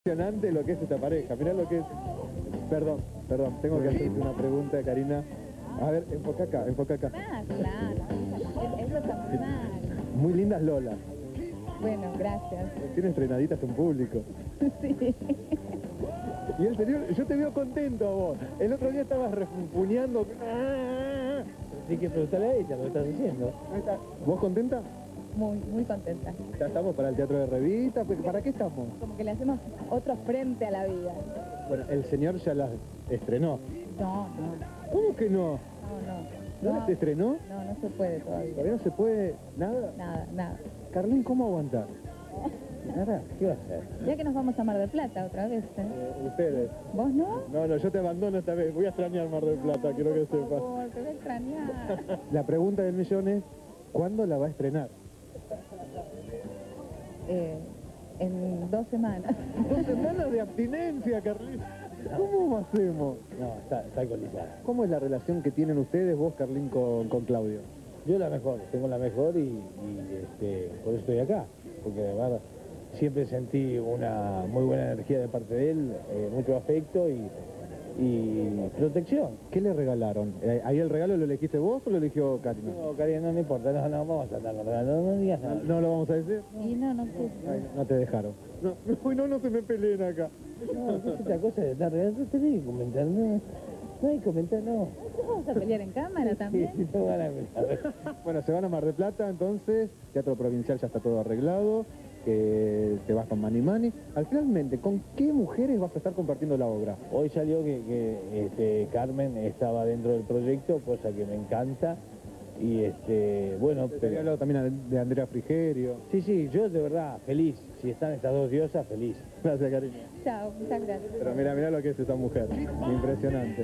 Impresionante lo que es esta pareja, mirá lo que es. Perdón, tengo que hacerte una pregunta, Karina. A ver, enfoca acá. Ah, claro, eso está muy mal. Muy lindas Lolas. Bueno, gracias. Tienen entrenaditas en público. Sí. Y el señor, yo te veo contento a vos. El otro día estabas refunfuñando. Así que preguntale a ella lo que estás haciendo. ¿Vos contenta? Muy contenta. Ya estamos para el teatro de revista. ¿Para qué estamos? Como que le hacemos otro frente a la vida. Bueno, el señor ya las estrenó. No. ¿Cómo que no? ¿No las estrenó? No se puede todavía. ¿Todavía no se puede? ¿Nada? Nada. Carlín, ¿cómo aguantar? Nada, ¿qué va a hacer? Ya que nos vamos a Mar del Plata otra vez, ¿eh? Ustedes. ¿Vos no? No, yo te abandono esta vez. Voy a extrañar Mar del Plata, quiero que Por sepas. favor, te voy a extrañar. La pregunta del millón es, ¿cuándo la va a estrenar? En 2 semanas. 2 semanas de abstinencia, Carlín. ¿Cómo hacemos? No, está alcoholizada. ¿Cómo es la relación que tienen ustedes, vos, Carlín, con Claudio? Yo la mejor, tengo la mejor y por eso estoy acá. Porque además siempre sentí una muy buena energía de parte de él, mucho afecto y protección. ¿Qué le regalaron? ¿Ahí el regalo lo elegiste vos o lo eligió Karina? No, Karina, no importa, no vamos a andar con regalos, no digas nada. ¿No lo vamos a decir? Y no sé. Ay, no te dejaron. No se me peleen acá. No, es otra cosa de estar regalando, tenés que comentar, no hay que comentar, no. ¿Vamos a pelear en cámara también? Sí, no van a pelear. Bueno, se van a Mar del Plata, entonces, Teatro Provincial ya está todo arreglado, que te vas con Mani. Finalmente, ¿con qué mujeres vas a estar compartiendo la obra? Hoy salió que Carmen estaba dentro del proyecto, cosa que me encanta. Y bueno, Te había hablado también de Andrea Frigerio. Sí, yo de verdad, feliz. Si están estas dos diosas, feliz. Gracias, Karina. Chao, muchas gracias. Pero mira lo que es esa mujer. Impresionante.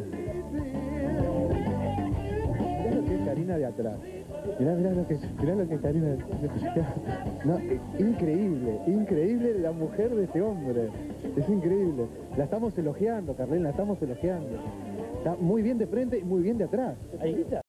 Mirá lo que es Karina de atrás. Mirá lo que es Karina de no, increíble la mujer de este hombre. Es increíble. La estamos elogiando, Carlín, la estamos elogiando. Está muy bien de frente y muy bien de atrás. Ahí está.